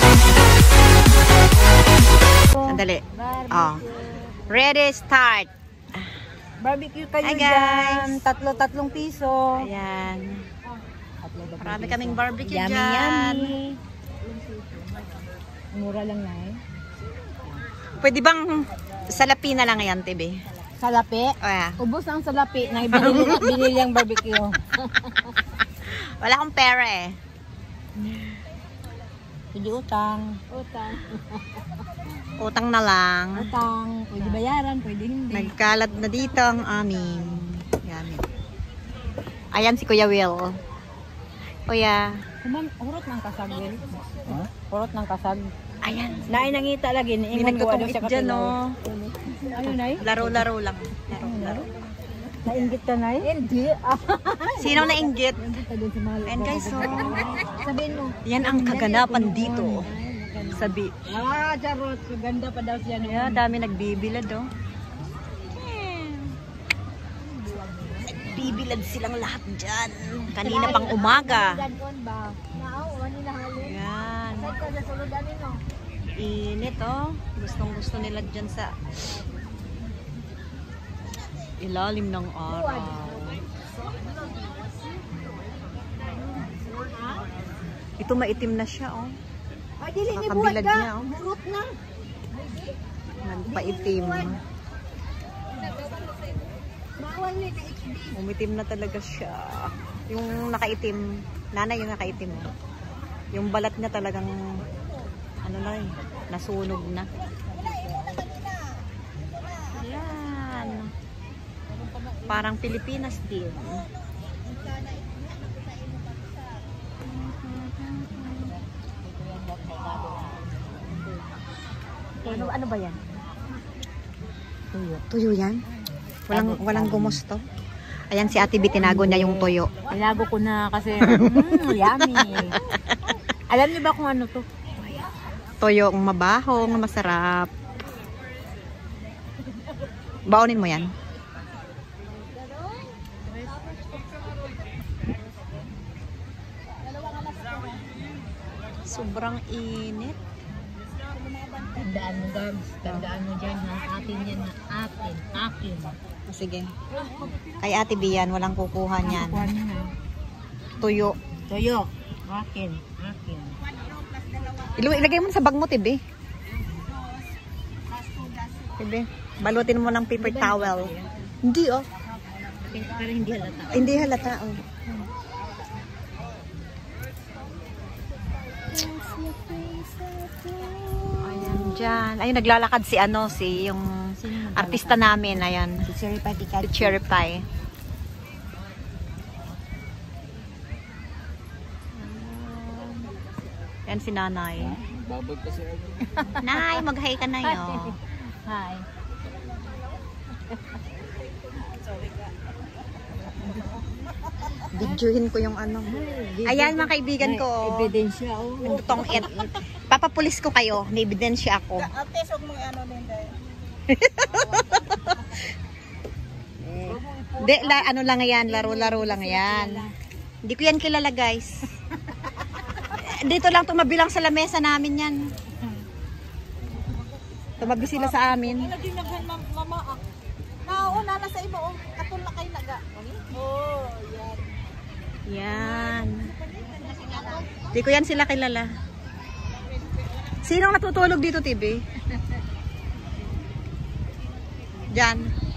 Sandali. Oh. Ready, start. Barbecue kayo Hi, dyan. guys. Tatlong piso. Ayan. Marami kaming barbecue Yummy, dyan. yummy. Mura lang na eh. Pwede bang salapi na lang yan, Tibi? Salapi? Oh, yeah. Ubos ang salapi na binili ang barbecue. Wala akong pera eh. Pwede utang. Utang. Utang na lang. Utang. Pwede bayaran, pwede hindi. Nagkalat na dito ang aming gamit. Ayan si Kuya Will. Kuya. Hurot ng kasag, Will. Huh? Hurot ng kasag. Ayan. Naay nangita lagi. Hindi nagtutungit dyan, no? Ano, Nay? Laro-laro lang. Laro-laro. Nainggit ka, Nay? Hindi. Sino nainggit? Ayan guys, so. Sabihin mo. Yan ang kaganapan dito. Sabi. Ah, charot. Ganda pa daw siya. Yeah, dami nagbibilad, oh. Bibilad silang lahat dyan. Kanina pang umaga. Yan. Init, oh. Gustong-gusto nila dyan sa ilalim ng araw. Ito maitim na siya, oh. Ay, dili ni Kakabilad buhat ka. niya, oh. Hurot na. Nagpaitim. Bawal ni ka HB. Umitim na talaga siya. Yung nakaitim, nanay yung nakaitim. Yung balat niya talagang ano na eh, nasunog na. Ayan. Parang Pilipinas din. Ano ba yan? Tuyo. Tuyo yan? Walang gumusto. Ayan si Ate B, tinago niya yung tuyo. Tinago ko na kasi yummy. Alam niyo ba kung ano to? Toyo ang mabaho, ang masarap. Baonin mo yan. Sobrang init. Tandaan mo, Gabs. Tandaan mo dyan, ha? Atin yan, ha? Atin. Sige. Kay Ate B yan, walang kukuha niyan. Kukuha niya, ha? Tuyo. Tuyo. Akin. Ilagay mo sa bag mo, Tibi. Tibi. Balutin mo ng paper towel. Hindi, oh. Pero hindi halata. Hindi halata, oh. Ayan dyan. Ayun, naglalakad si ano, si yung artista namin. Ayan. Si Cherry Pie Tikat. Si Cherry Pie. Yan si Nanay. Babag kasi ako. Nay, mag-hi ka na yun. Hi. Videohin ko yung ano. Ayan mga kaibigan ko. Ebidensya, oh. Nagtutong it. Papapulis ko kayo. May ebidensya ako. Ate, sok mo ano din tayo. Di, ano lang yan. Laro-laro lang yan. Hindi ko yan kilala, guys. Dito lang tumabi lang sa lamesa namin yan. Tumabi sila sa amin. Hindi naghan mama. Nauna na sa imo, oh. Katul na kay naga. Oh, yan. Yan. Di ko yan sila kilala. Sinong natutulog dito, TV? Diyan.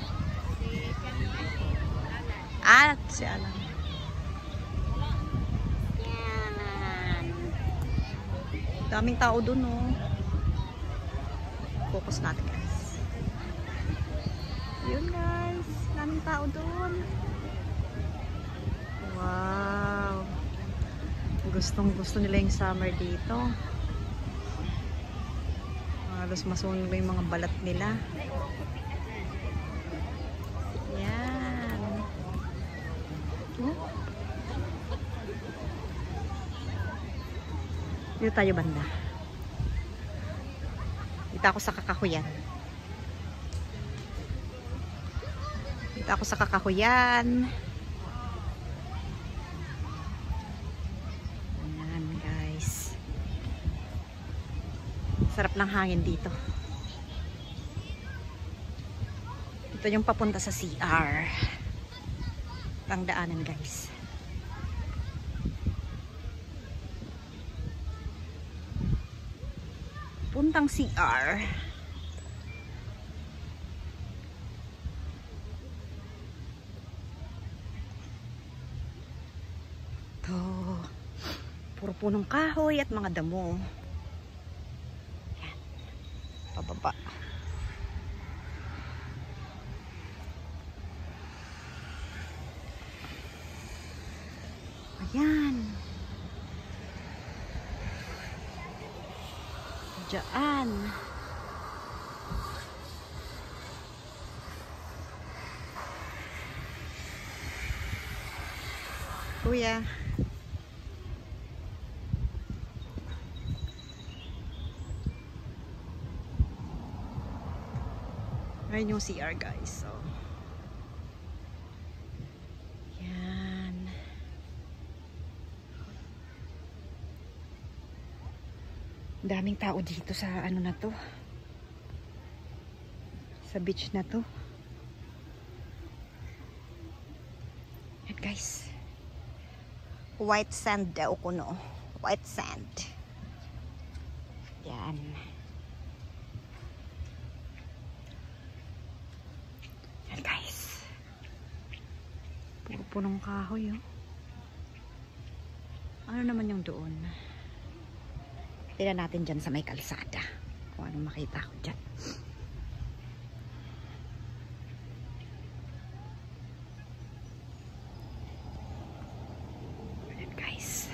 Ah, si Alan. Yan. Daming tao dun, oh. Focus natin, guys. Yun, guys. Daming tao dun. Wow. Gustong-gusto nila yung summer dito. Halos masunog na yung mga balat nila. Yan. Dito tayo banda. Dito ako sa kakahuyan. Dito ako sa kakahuyan. Ayan, guys. Sarap ng hangin dito. Ito yung papunta sa CR. Ang daanan guys. Puntang CR. Ito. Puro punong kahoy at mga damo. Yan. Pababa. Ayan. Diyan. Kuya. Ayun yung CR guys. So. Yan. Daming tao dito sa ano na to. Sa beach na to. Yan guys. White sand daw kuno. White sand. Yan. Yan guys. Puro punong kahoy oh. Ano naman yung doon? Tignan natin dyan sa may kalsada. Kung anong makita ko dyan. Ayan guys.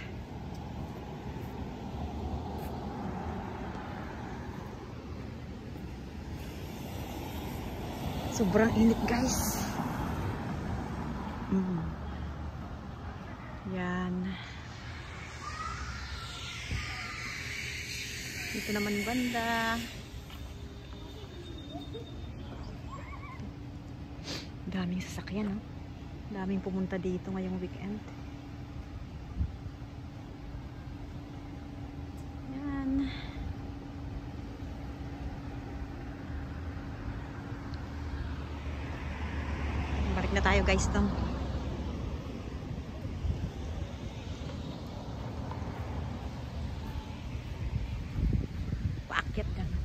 Sobrang init guys. Yan. Dito naman banda. Daming sasakyan, no? Daming pumunta dito ngayong weekend. Yan. Balik na tayo guys dong. Paakyat ka na.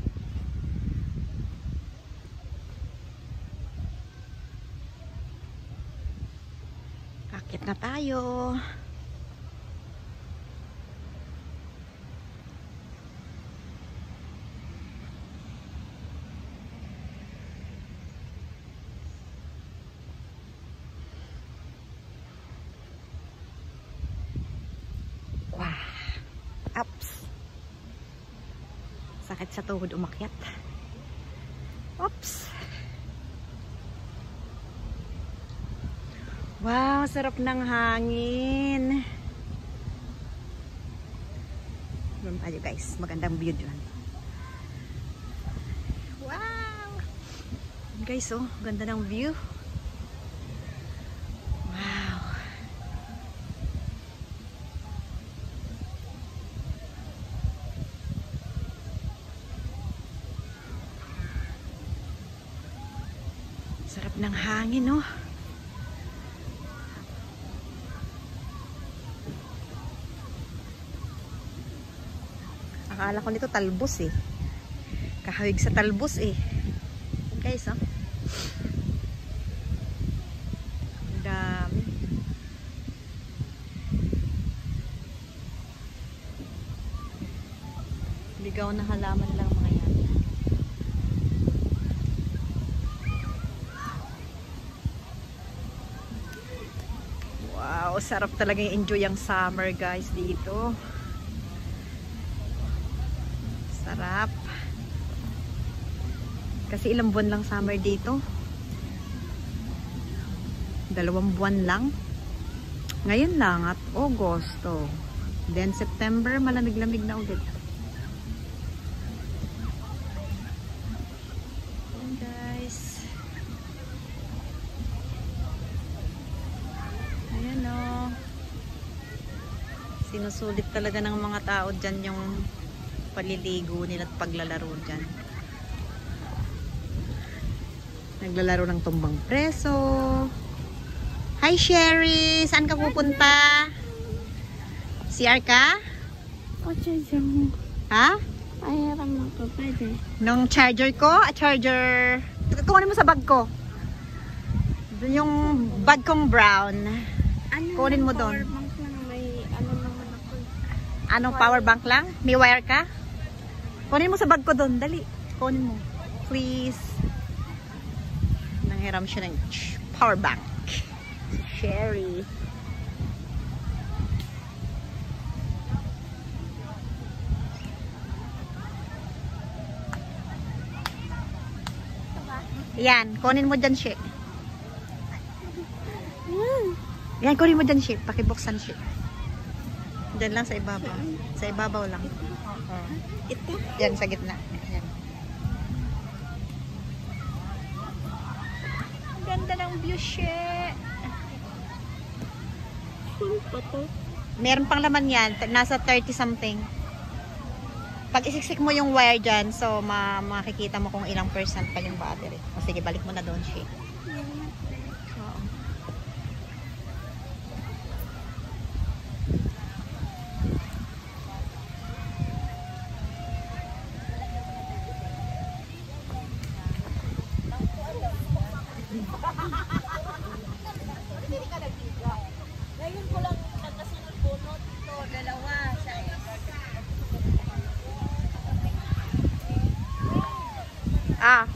Paakyat na tayo. Ups. Sakit sa tuhod umakyat. Oops. Wow, sarap ng hangin. Doon tayo guys, magandang view dyan. Wow. Guys, oh, ganda ng view. Sarap ng hangin, no? Akala ko nito talbos eh. Kahawig sa talbos eh. Guys, oh. Ang dami. Ligaw na halaman lang mga yan. Wow, sarap talaga enjoy ang summer guys dito. Sarap. Kasi ilang buwan lang summer dito. 2 buwan lang. Ngayon lang at Agosto. Then September, malamig-lamig na ulit. Ayan guys. Ayan o. Sinusulit talaga ng mga tao dyan yung paliligo nila at paglalaro dyan. Naglalaro ng tumbang preso. Hi Sherry! Saan ka pupunta? CR ka? Ha? Ay, naman ko pwede. Nung charger ko? Charger. Kunin mo sa bag ko. Doon yung bag kong brown. Kunin mo doon. Power bank lang. May ano naman ako. Anong power bank lang? May wire ka? Kunin mo sa bag ko doon. Dali. Kunin mo. Please. Nanghiram siya ng power bank. Sherry. Yan, kunin mo dyan, She. Yan, kunin mo dyan, She. Pakibuksan, She. Dyan lang sa ibabaw. Sa ibabaw lang. Ito? Yan, sa gitna. Yan. Ang ganda ng view, She. Full pa to. Meron pang laman yan. Nasa 30 something. Pag isiksik mo yung wire dyan, so makikita mo kung ilang percent pa yung battery. O sige, balik mo na doon, She. Oo. Ngayon ko lang nagkasunod bunot ito. Dalawa. Siya Ah.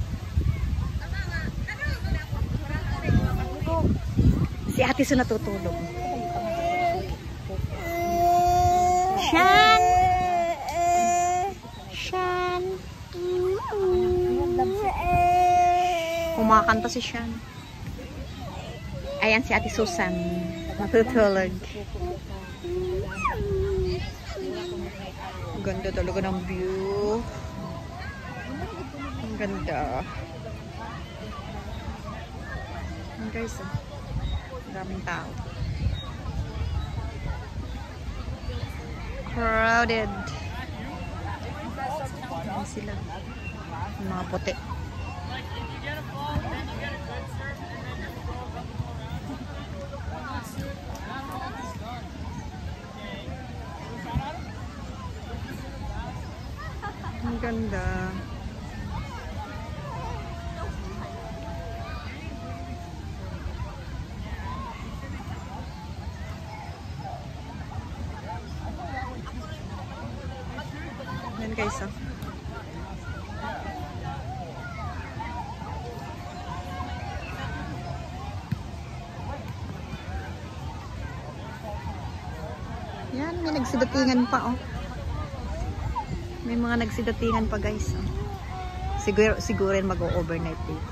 Si Ate Su natutulog. Shan! Shan! Kumakanta si Shan. Ayan si Ate Susan. Natutulog. Ganda talaga ng view. Ang ganda. Ang guys, oh. Maraming tao. Crowded. Ayan sila. Yung mga puti. Ang ganda. Yan guys, oh. Yan, may nagsidatingan pa, oh. May mga nagsidatingan pa, guys, oh. Siguro mag-overnight dito.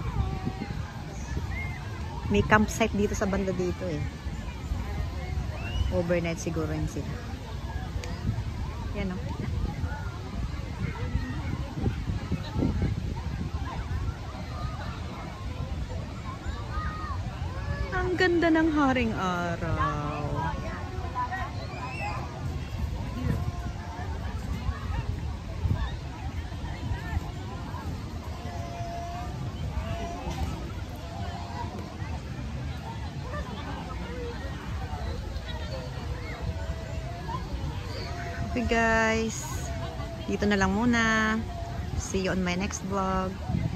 May campsite dito sa banda dito, eh. Overnight siguro yun sila. Yan, oh. Ang ganda ng haring araw. Okay guys, dito na lang muna. See you on my next vlog.